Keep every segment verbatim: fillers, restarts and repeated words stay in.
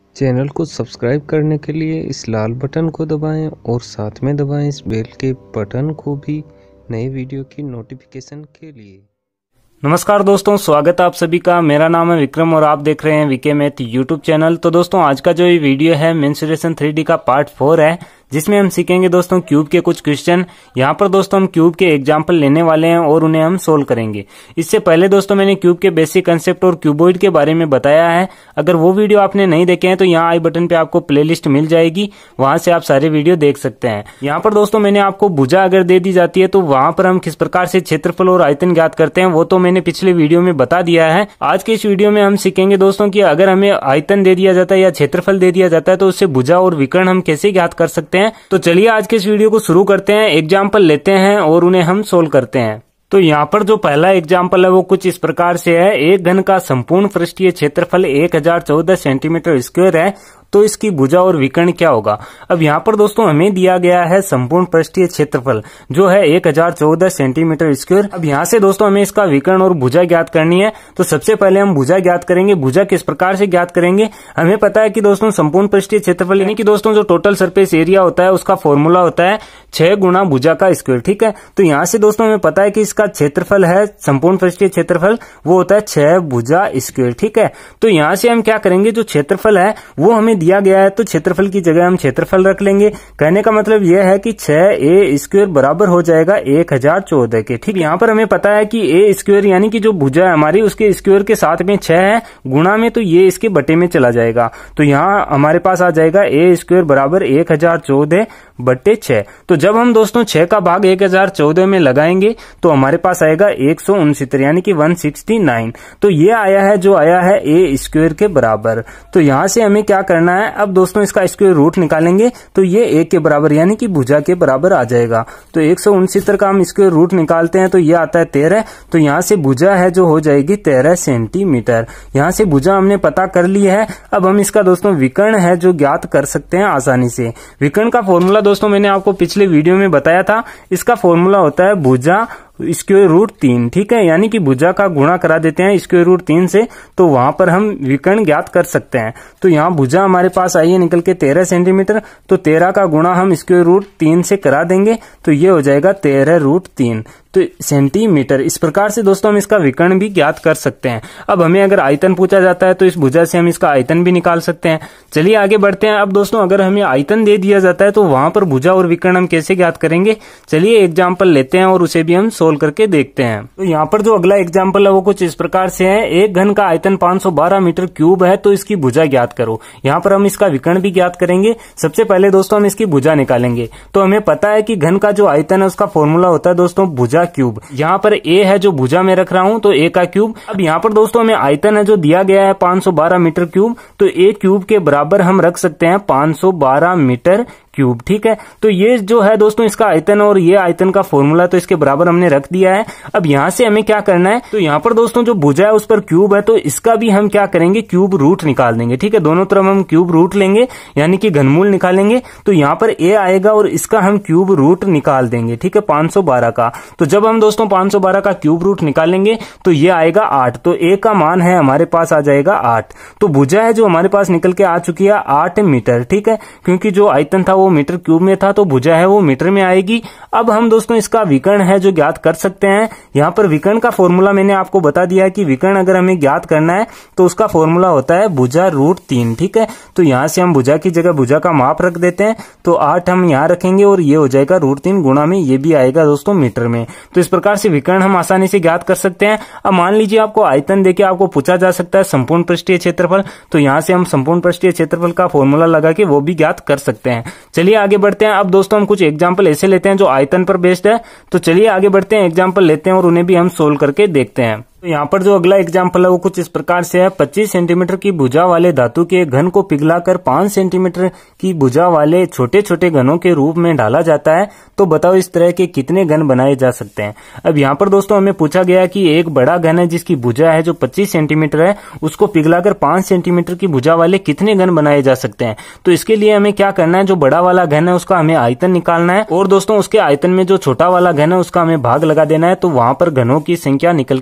Channel को subscribe करने के लिए इस लाल बटन को दबाएं और साथ में दबाएं इस बेल के बटन को भी नए वीडियो की नोटिफिकेशन के लिए। नमस्कार दोस्तों, स्वागत है आप सभी का। मेरा नाम है विक्रम और आप देख रहे हैं वीके मैथ यूट्यूब चैनल। तो दोस्तों आज का जो ये वीडियो है मेंसुरेशन थ्री डी का पार्ट फोर है, जिसमें हम सीखेंगे दोस्तों क्यूब के कुछ क्वेश्चन। यहाँ पर दोस्तों हम क्यूब के एग्जाम्पल लेने वाले हैं और उन्हें हम सोल्व करेंगे। इससे पहले दोस्तों मैंने क्यूब के बेसिक कंसेप्ट और क्यूबॉइड के बारे में बताया है। अगर वो वीडियो आपने नहीं देखे हैं तो यहाँ आई बटन पे आपको प्लेलिस्ट मिल जाएगी, वहां से आप सारे वीडियो देख सकते हैं। यहाँ पर दोस्तों मैंने आपको भुजा अगर दे दी जाती है तो वहां पर हम किस प्रकार से क्षेत्रफल और आयतन ज्ञात करते हैं वो तो मैंने पिछले वीडियो में बता दिया है। आज के इस वीडियो में हम सीखेंगे दोस्तों कि अगर हमें आयतन दे दिया जाता है या क्षेत्रफल दे दिया जाता है तो उससे भुजा और विकर्ण हम कैसे ज्ञात कर सकते हैं। तो चलिए आज के इस वीडियो को शुरू करते हैं। एग्जाम्पल लेते हैं और उन्हें हम सोल्व करते हैं। तो यहाँ पर जो पहला एग्जाम्पल है वो कुछ इस प्रकार से है। एक घन का संपूर्ण पृष्ठीय क्षेत्रफल एक हजार चौदह सेंटीमीटर स्क्वायर है, तो इसकी भुजा और विकर्ण क्या होगा। अब यहाँ पर दोस्तों हमें दिया गया है संपूर्ण पृष्ठीय क्षेत्रफल जो है एक हजार चौदह सेंटीमीटर स्क्वायर। अब यहाँ से दोस्तों हमें इसका विकर्ण और भुजा ज्ञात करनी है। तो सबसे पहले हम भुजा ज्ञात करेंगे। भुजा किस प्रकार से ज्ञात करेंगे, हमें पता है कि दोस्तों संपूर्ण पृष्ठीय क्षेत्रफल यानी कि दोस्तों जो टोटल सरफेस एरिया होता है उसका फॉर्मूला होता है छह गुना भुजा का स्क्वायर। ठीक है, तो यहाँ से दोस्तों हमें पता है कि इसका क्षेत्रफल है संपूर्ण पृष्ठीय क्षेत्रफल वो होता है छह भुजा स्क्वायर। ठीक है, तो यहाँ से हम क्या करेंगे, जो क्षेत्रफल है वो हमें दिया गया है तो क्षेत्रफल की जगह हम क्षेत्रफल रख लेंगे। कहने का मतलब यह है कि छह ए स्क्वायर बराबर हो जाएगा एक हजार चौदह के। ठीक, यहाँ पर हमें पता है कि ए स्क्वायर यानी कि जो भुजा है हमारी उसके स्क्वायर के साथ में छह है, गुणा में तो ये इसके बटे में चला जाएगा। तो यहाँ हमारे पास आ जाएगा ए स्क्वायर बराबर एक हजार चौदह बट्टे छह। तो जब हम दोस्तों छह का भाग एक हजार चौदह में लगाएंगे तो हमारे पास आएगा एक सौ उनसत्तर यानी कि एक सौ उनहत्तर। तो ये आया है जो आया है ए स्क्वायर के बराबर। तो यहां से हमें क्या करना है, अब दोस्तों इसका स्क्वायर रूट निकालेंगे तो ये एक के बराबर यानी कि भुजा के बराबर आ जाएगा। तो एक सौ उनसत्तर का हम स्क्वायर रूट निकालते हैं तो ये आता है तेरह। तो यहाँ से भुजा है जो हो जाएगी तेरह सेंटीमीटर। यहाँ से भुजा हमने पता कर ली है। अब हम इसका दोस्तों विकर्ण है जो ज्ञात कर सकते हैं आसानी से। विकर्ण का फॉर्मूला दोस्तों मैंने आपको पिछले वीडियो में बताया था। इसका फॉर्मूला होता है भुजा स्क्वायर रूट तीन। ठीक है, यानी कि भुजा का गुणा करा देते हैं स्क्वायर रूट तीन से, तो वहां पर हम विकर्ण ज्ञात कर सकते हैं। तो यहाँ भुजा हमारे पास आई है निकल के तेरह सेंटीमीटर, तो तेरह का गुणा हम स्क्वायर रूट तीन से करा देंगे तो ये हो जाएगा तेरह रूट तीन तो सेंटीमीटर। इस प्रकार से दोस्तों हम इसका विकर्ण भी ज्ञात कर सकते हैं। अब हमें अगर आयतन पूछा जाता है तो इस भुजा से हम इसका आयतन भी निकाल सकते हैं। चलिए आगे बढ़ते हैं। अब दोस्तों अगर हमें आयतन दे दिया जाता है तो वहां पर भुजा और विकर्ण हम कैसे ज्ञात करेंगे, चलिए एग्जाम्पल लेते हैं और उसे भी हम सोल्व करके देखते हैं। तो यहाँ पर जो अगला एग्जाम्पल है वो कुछ इस प्रकार से है। एक घन का आयतन पांच सौ बारह मीटर क्यूब है, तो इसकी भुजा ज्ञात करो। यहाँ पर हम इसका विकर्ण भी ज्ञात करेंगे। सबसे पहले दोस्तों हम इसकी भुजा निकालेंगे। तो हमें पता है कि घन का जो आयतन है उसका फॉर्मूला होता है दोस्तों भुजा क्यूब। यहाँ पर ए है जो भुजा में रख रहा हूं तो ए का क्यूब। अब यहाँ पर दोस्तों हमें आयतन है जो दिया गया है पांच सौ बारह मीटर क्यूब, तो ए क्यूब के बराबर हम रख सकते हैं पांच सौ बारह मीटर क्यूब। ठीक है, तो ये जो है दोस्तों इसका आयतन और ये आयतन का फॉर्मूला तो इसके बराबर हमने रख दिया है। अब यहां से हमें क्या करना है, तो यहाँ पर दोस्तों जो भुजा है उस पर क्यूब है तो इसका भी हम क्या करेंगे, क्यूब रूट निकाल देंगे। ठीक है, दोनों तरफ हम क्यूब रूट लेंगे यानी कि घनमूल निकालेंगे। तो यहाँ पर ए आएगा और इसका हम क्यूब रूट निकाल देंगे। ठीक है, पांच सौ बारह का। तो जब हम दोस्तों पांच सौ बारह का क्यूब रूट निकालेंगे तो ये आएगा आठ। तो ए का मान है हमारे पास आ जाएगा आठ। तो भुजा है जो हमारे पास निकल के आ चुकी है आठ मीटर। ठीक है, क्योंकि जो आयतन था वो मीटर क्यूब में था तो भुजा है वो मीटर में आएगी। अब हम दोस्तों इसका विकर्ण है जो ज्ञात कर सकते हैं। यहाँ पर विकर्ण का फॉर्मूला मैंने आपको बता दिया है कि विकर्ण अगर हमें ज्ञात करना है तो उसका फॉर्मूला होता है भुजा रूट तीन। ठीक है, तो यहाँ से हम भुजा की जगह भुजा का माप रख देते हैं। तो आठ हम यहाँ रखेंगे और ये हो जाएगा रूट तीन गुणा में ये भी आएगा दोस्तों मीटर में। तो इस प्रकार से विकर्ण हम आसानी से ज्ञात कर सकते हैं। अब मान लीजिए आपको आयतन देके आपको पूछा जा सकता है संपूर्ण पृष्ठीय क्षेत्रफल, तो यहाँ से हम संपूर्ण पृष्ठीय क्षेत्रफल का फॉर्मूला लगा के वो भी ज्ञात कर सकते हैं। चलिए आगे बढ़ते हैं। अब दोस्तों हम कुछ एग्जाम्पल ऐसे लेते हैं जो आयतन पर बेस्ड है। तो चलिए आगे बढ़ते हैं, एग्जाम्पल लेते हैं और उन्हें भी हम सोल्व करके देखते हैं। तो यहाँ पर जो अगला एग्जाम्पल है वो कुछ इस प्रकार से है। पच्चीस सेंटीमीटर की भुजा वाले धातु के घन को पिघलाकर पांच सेंटीमीटर की भुजा वाले छोटे छोटे घनों के रूप में ढाला जाता है, तो बताओ इस तरह के कितने घन बनाए जा सकते हैं। अब यहाँ पर दोस्तों हमें पूछा गया कि एक बड़ा घन है जिसकी भुजा है जो पच्चीस सेंटीमीटर है, उसको पिघलाकर पांच सेंटीमीटर की भुजा वाले कितने घन बनाए जा सकते हैं। तो इसके लिए हमें क्या करना है, जो बड़ा वाला घन है उसका हमें आयतन निकालना है और दोस्तों उसके आयतन में जो छोटा वाला घन है उसका हमें भाग लगा देना है। तो वहां पर घनों की संख्या निकल के आ जाएगी।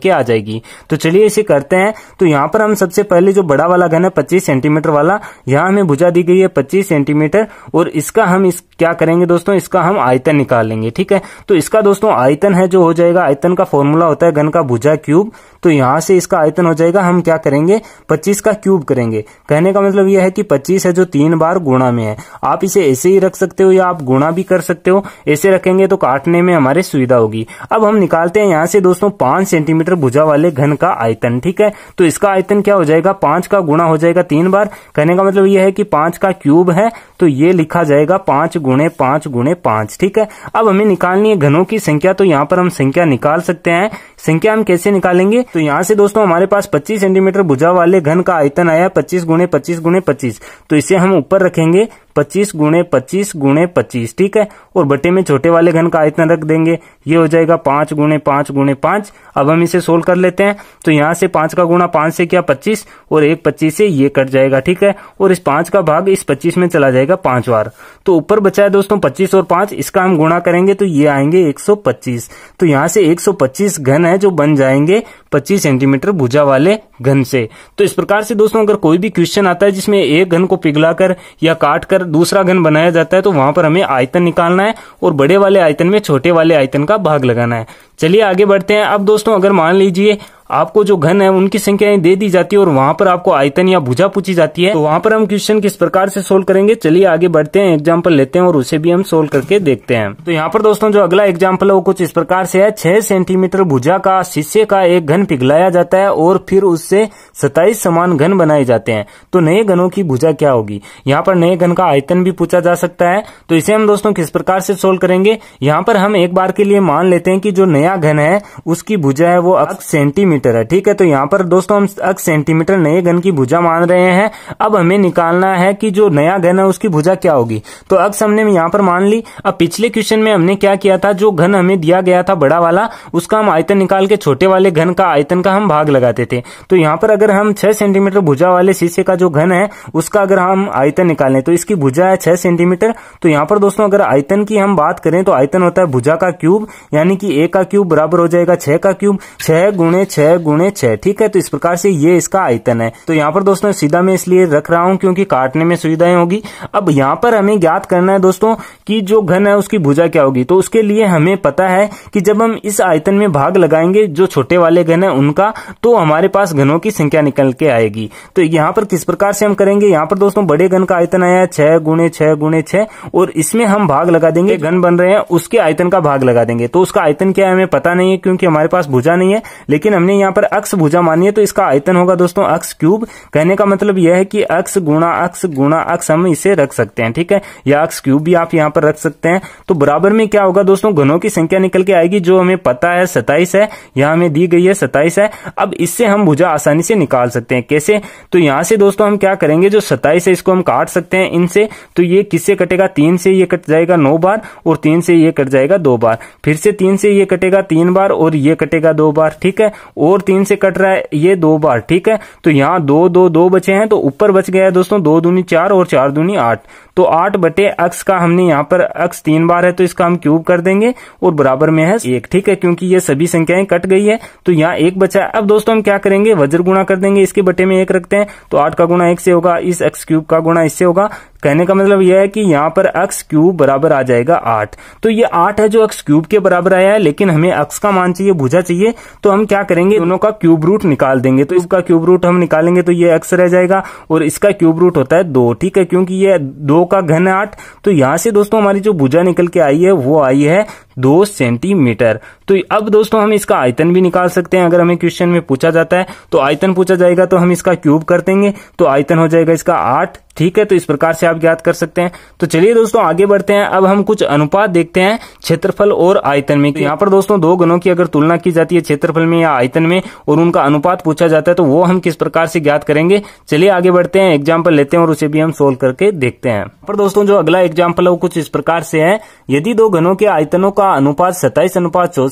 जाएगी। तो चलिए इसे करते हैं। तो यहाँ पर हम सबसे पहले जो बड़ा वाला घन है पच्चीस सेंटीमीटर वाला, यहाँ हमें भुजा दी गई है पच्चीस सेंटीमीटर, और इसका हम इस क्या करेंगे दोस्तों, इसका हम आयतन निकाल लेंगे। ठीक है, तो इसका दोस्तों आयतन है जो हो जाएगा, आयतन का फॉर्मूला होता है घन का भुजा क्यूब। तो यहां से इसका आयतन हो जाएगा, हम क्या करेंगे पच्चीस का क्यूब करेंगे। कहने का मतलब यह है कि पच्चीस है जो तीन बार गुणा में है। आप इसे ऐसे ही रख सकते हो या आप गुणा भी कर सकते हो। ऐसे रखेंगे तो काटने में हमारे सुविधा होगी। अब हम निकालते हैं यहां से दोस्तों पांच सेंटीमीटर भुजा वाले घन का आयतन। ठीक है, तो इसका आयतन क्या हो जाएगा, पांच का गुणा हो जाएगा तीन बार। कहने का मतलब यह है कि पांच का क्यूब है, तो ये लिखा जाएगा पांच गुणे पांच गुणे पांच। ठीक है, अब हमें निकालनी है घनों की संख्या। तो यहाँ पर हम संख्या निकाल सकते हैं। संख्या हम कैसे निकालेंगे, तो यहाँ से दोस्तों हमारे पास पच्चीस सेंटीमीटर भुजा वाले घन का आयतन आया पच्चीस गुणे पच्चीस गुणे पच्चीस। तो इसे हम ऊपर रखेंगे पच्चीस गुणे पच्चीस गुणे पच्चीस। ठीक है, और बटे में छोटे वाले घन का आयतन रख देंगे, ये हो जाएगा पांच गुणे पांच गुणे पांच। अब हम इसे सोल्व कर लेते हैं। तो यहाँ से पांच का गुणा पांच से क्या पच्चीस, और एक पच्चीस से ये कट जाएगा। ठीक है, और इस पांच का भाग इस पच्चीस में चला जाएगा पांच बार। तो ऊपर बचा है दोस्तों पच्चीस और पांच, इसका हम गुणा करेंगे तो ये आएंगे एक सौ पच्चीस। तो यहाँ से एक सौ पच्चीस घन है जो बन जाएंगे पच्चीस सेंटीमीटर भुजा वाले घन से। तो इस प्रकार से दोस्तों अगर कोई भी क्वेश्चन आता है जिसमें एक घन को पिघलाकर या काटकर दूसरा घन बनाया जाता है, तो वहां पर हमें आयतन निकालना है और बड़े वाले आयतन में छोटे वाले आयतन का भाग लगाना है। चलिए आगे बढ़ते हैं। अब दोस्तों अगर मान लीजिए आपको जो घन है उनकी संख्याएं दे दी जाती है और वहां पर आपको आयतन या भुजा पूछी जाती है, तो वहां पर हम क्वेश्चन किस प्रकार से सोल्व करेंगे, चलिए आगे बढ़ते हैं। एग्जांपल लेते हैं और उसे भी हम सोल्व करके देखते हैं। तो यहाँ पर दोस्तों जो अगला एग्जांपल है वो कुछ इस प्रकार से है। छह सेंटीमीटर भुजा का शीशे का एक घन पिघलाया जाता है और फिर उससे सत्ताईस समान घन बनाए जाते हैं। तो नए घनों की भुजा क्या होगी। यहाँ पर नए घन का आयतन भी पूछा जा सकता है। तो इसे हम दोस्तों किस प्रकार से सोल्व करेंगे, यहाँ पर हम एक बार के लिए मान लेते हैं कि जो नया घन है उसकी भुजा है वो अक्स सेंटीमीटर है। ठीक है, तो यहाँ पर दोस्तों हम अक्स सेंटीमीटर नए घन की भुजा मान रहे हैं। अब हमें निकालना है कि जो नया घन है उसकी भुजा क्या होगी। तो अक्स हमने यहाँ पर मान ली। अब पिछले क्वेश्चन में हमने क्या किया था, जो घन हमें दिया गया था बड़ा वाला, उसका हम आयतन निकाल के छोटे वाले घन का आयतन का हम भाग लगाते थे। तो यहाँ पर अगर हम छह सेंटीमीटर भुजा वाले शीशे का जो घन है उसका अगर हम आयतन निकालें तो इसकी भुजा है छह सेंटीमीटर। तो यहाँ पर दोस्तों अगर आयतन की हम बात करें तो आयतन होता है भुजा का क्यूब, यानी कि ए का क्यूब बराबर हो जाएगा छह का क्यूब, छह गुणे छह गुणे छह। ठीक है, तो इस प्रकार से ये इसका आयतन है। तो यहाँ पर दोस्तों सीधा मैं इसलिए रख रहा हूं क्योंकि काटने में सुविधाएं होगी। अब यहाँ पर हमें ज्ञात करना है दोस्तों कि जो घन है उसकी भुजा क्या होगी। तो उसके लिए हमें पता है कि जब हम इस आयतन में भाग लगाएंगे जो छोटे वाले घन है उनका, तो हमारे पास घनों की संख्या निकल के आएगी। तो यहाँ पर किस प्रकार से हम करेंगे, यहाँ पर दोस्तों बड़े घन का आयतन आया है छह गुणे छह गुणे छह, और इसमें हम भाग लगा देंगे, घन बन रहे हैं उसके आयतन का भाग लगा देंगे। तो उसका आयतन क्या है हमें पता नहीं है क्योंकि हमारे पास भुजा नहीं है, लेकिन हमने यहाँ पर अक्स भुजा मानी है तो इसका आयतन होगा दोस्तों अक्स क्यूब। कहने का मतलब यह है कि अक्स गुणा अक्स गुणा अक्स हम इसे रख सकते हैं। ठीक है, या अक्स क्यूब भी आप यहाँ पर रख सकते हैं। तो बराबर में क्या होगा दोस्तों, घनों की संख्या निकल के आएगी जो हमें पता है सत्ताईस है, यहाँ हमें दी गई है सत्ताईस है। अब इससे हम भुजा आसानी से निकाल सकते हैं। कैसे, तो यहाँ से दोस्तों हम क्या करेंगे, जो सत्ताईस है इसको हम काट सकते हैं इनसे। तो ये किससे कटेगा, तीन से ये कट जाएगा नौ बार, और तीन से ये कट जाएगा दो बार, फिर से तीन से ये कटेगा तीन बार, और ये कटेगा दो बार। ठीक है, और तीन से कट रहा है ये दो बार। ठीक है, तो यहाँ दो दो दो बचे हैं, तो ऊपर बच गया है दोस्तों दो दूनी चार और चार दूनी आठ। तो आठ बटे अक्स का हमने यहाँ पर अक्स तीन बार है तो इसका हम क्यूब कर देंगे और बराबर में है एक। ठीक है, क्योंकि ये सभी संख्याएं कट गई है तो यहाँ एक बचा है। अब दोस्तों हम क्या करेंगे, वज्र गुणा कर देंगे, इसके बटे में एक रखते हैं। तो आठ का गुणा एक से होगा, इस एक्स क्यूब का गुणा इससे होगा। कहने का मतलब यह है कि यहाँ पर अक्स क्यूब बराबर आ जाएगा आठ। तो ये आठ है जो अक्स क्यूब के बराबर आया है, लेकिन हमें अक्स का मान चाहिए, भुजा चाहिए। तो हम क्या करेंगे, दोनों का क्यूब रूट निकाल देंगे। तो इसका क्यूब रूट हम निकालेंगे तो ये अक्स रह जाएगा, और इसका क्यूब रूट होता है दो। ठीक है, क्योंकि ये दो का घन है आठ। तो यहां से दोस्तों हमारी जो भुजा निकल के आई है वो आई है दो सेंटीमीटर। तो अब दोस्तों हम इसका आयतन भी निकाल सकते हैं। अगर हमें क्वेश्चन में पूछा जाता है तो आयतन पूछा जाएगा तो हम इसका क्यूब कर देंगे, तो आयतन हो जाएगा इसका आठ। ठीक है, तो इस प्रकार से आप ज्ञात कर सकते हैं। तो चलिए दोस्तों आगे बढ़ते हैं। अब हम कुछ अनुपात देखते हैं क्षेत्रफल और आयतन में। तो यहाँ पर दोस्तों दो घनों की अगर तुलना की जाती है क्षेत्रफल में या आयतन में और उनका अनुपात पूछा जाता है तो वो हम किस प्रकार से ज्ञात करेंगे। चलिए आगे बढ़ते हैं, एग्जाम्पल लेते हैं और उसे भी हम सोल्व करके देखते हैं। पर दोस्तों जो अगला एग्जाम्पल है वो कुछ इस प्रकार से है। यदि दो घनों के आयतनों का अनुपात सत्ताईस अनुपात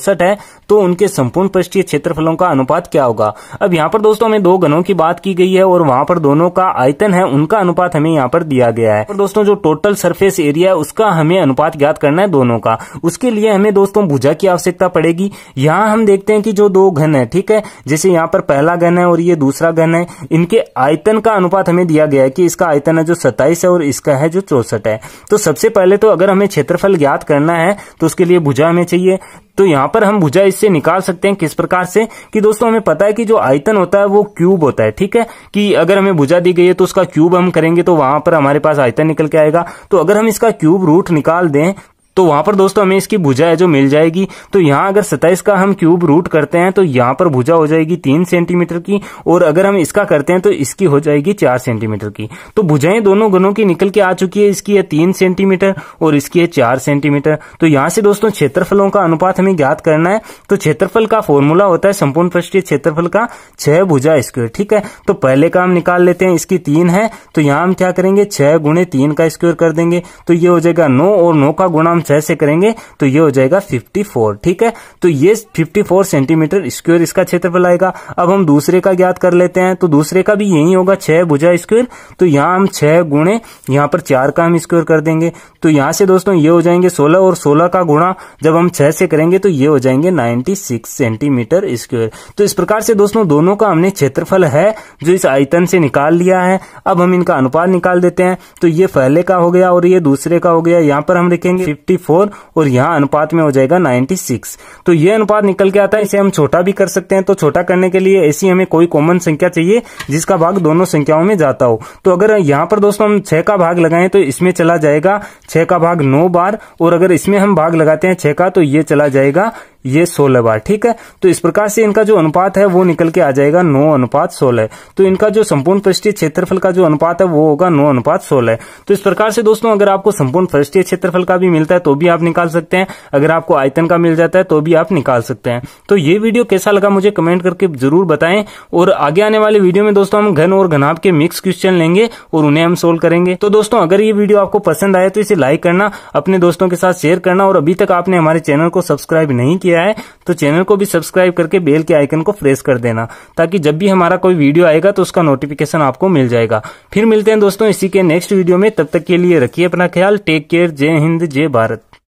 चौसठ है तो उनके संपूर्ण पृष्ठीय क्षेत्रफलों का अनुपात क्या होगा। अब यहाँ पर दोस्तों हमें दो घनों की बात की गई है और वहां पर दोनों का आयतन है उनका अनुपात हमें यहाँ पर दिया गया है। और दोस्तों जो टोटल सरफेस एरिया है उसका हमें अनुपात ज्ञात करना है दोनों का। उसके लिए हमें दोस्तों भुजा की आवश्यकता पड़ेगी। यहाँ हम देखते हैं कि जो दो घन है, ठीक है, जैसे यहाँ पर पहला घन है और ये दूसरा घन है, इनके आयतन का अनुपात हमें दिया गया है कि इसका आयतन है जो सत्ताईस है और इसका है जो चौसठ है। तो सबसे पहले तो अगर हमें क्षेत्रफल ज्ञात करना है तो उसके लिए भुजा हमें चाहिए। तो यहाँ पर हम भुजा इससे निकाल सकते हैं किस प्रकार से कि दोस्तों हमें पता है कि जो आयतन होता है वो क्यूब होता है, ठीक है, कि अगर हमें भुजा दी गई है तो उसका क्यूब हम करेंगे तो वहां पर हमारे पास आयतन निकल के आएगा। तो अगर हम इसका क्यूब रूट निकाल दें तो वहां पर दोस्तों हमें इसकी भुजा है जो मिल जाएगी। तो यहाँ अगर सत्ताईस का हम क्यूब रूट करते हैं तो यहाँ पर भुजा हो जाएगी तीन सेंटीमीटर की, और अगर हम इसका करते हैं तो इसकी हो जाएगी चार सेंटीमीटर की। तो भुजाएं दोनों घनों की निकल के आ चुकी है, इसकी है तीन सेंटीमीटर और इसकी है चार सेंटीमीटर। तो यहाँ से दोस्तों क्षेत्रफलों का अनुपात हमें ज्ञात करना है। तो क्षेत्रफल का फॉर्मूला होता है संपूर्ण पृष्ठीय क्षेत्रफल का छह भुजा स्क्वायर, ठीक है। तो पहले का हम निकाल लेते हैं, इसकी तीन है तो यहाँ हम क्या करेंगे, छह गुणे तीन का स्क्वायर कर देंगे तो ये हो जाएगा नौ, और नौ का गुणा हम छह से करेंगे तो ये हो जाएगा चौवन, ठीक है। तो ये चौवन सेंटीमीटर स्क्वायर इसका क्षेत्रफल आएगा। अब हम दूसरे का ज्ञात कर लेते हैं, तो दूसरे का भी यही होगा छह भुजा स्क्वायर। तो यहाँ हम छह गुणे यहाँ पर चार का हम स्क्वायर कर देंगे तो यहाँ से दोस्तों ये हो जाएंगे सोलह, और सोलह का गुणा जब हम छह से करेंगे तो ये हो जाएंगे छियानवे सेंटीमीटर स्क्वायर। तो इस प्रकार से दोस्तों दोनों का हमने क्षेत्रफल है जो इस आयतन से निकाल लिया है। अब हम इनका अनुपात निकाल देते हैं। तो ये पहले का हो गया और ये दूसरे का हो गया। यहाँ पर हम लिखेंगे चौवन और यहाँ अनुपात में हो जाएगा छियानवे। तो ये अनुपात निकल के आता है। इसे हम छोटा भी कर सकते हैं। तो छोटा करने के लिए ऐसी हमें कोई कॉमन संख्या चाहिए जिसका भाग दोनों संख्याओं में जाता हो। तो अगर यहाँ पर दोस्तों हम छह का भाग लगाएं तो इसमें चला जाएगा छह का भाग नौ बार, और अगर इसमें हम भाग लगाते हैं छह का तो ये चला जाएगा ये सोलह बार, ठीक है। तो इस प्रकार से इनका जो अनुपात है वो निकल के आ जाएगा नौ अनुपात सोलह। तो इनका जो संपूर्ण पृष्ठीय क्षेत्रफल का जो अनुपात है वो होगा नौ अनुपात सोलह। तो इस प्रकार से दोस्तों अगर आपको संपूर्ण पृष्ठीय क्षेत्रफल का भी मिलता है तो भी आप निकाल सकते हैं, अगर आपको आयतन का मिल जाता है तो भी आप निकाल सकते हैं। तो ये वीडियो कैसा लगा मुझे कमेंट करके जरूर बताएं, और आगे आने वाले वीडियो में दोस्तों हम घन और घनाभ के मिक्स क्वेश्चन लेंगे और उन्हें हम सोल्व करेंगे। तो दोस्तों अगर ये वीडियो आपको पसंद आए तो इसे लाइक करना, अपने दोस्तों के साथ शेयर करना, और अभी तक आपने हमारे चैनल को सब्सक्राइब नहीं किया है तो चैनल को भी सब्सक्राइब करके बेल के आइकन को प्रेस कर देना, ताकि जब भी हमारा कोई वीडियो आएगा तो उसका नोटिफिकेशन आपको मिल जाएगा। फिर मिलते हैं दोस्तों इसी के नेक्स्ट वीडियो में, तब तक के लिए रखिए अपना ख्याल। Take care. जय हिंद, जय भारत।